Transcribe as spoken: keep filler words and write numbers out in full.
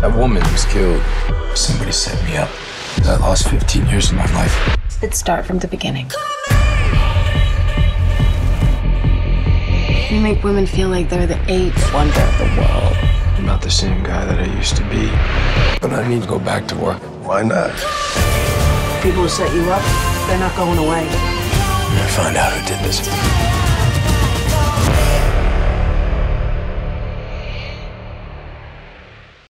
A woman was killed. Somebody set me up. I lost fifteen years of my life. Let's start from the beginning. You make women feel like they're the eighth wonder of the world. I'm not the same guy that I used to be. But I need to go back to work. Why not? People who set you up, they're not going away. I'm gonna find out who did this.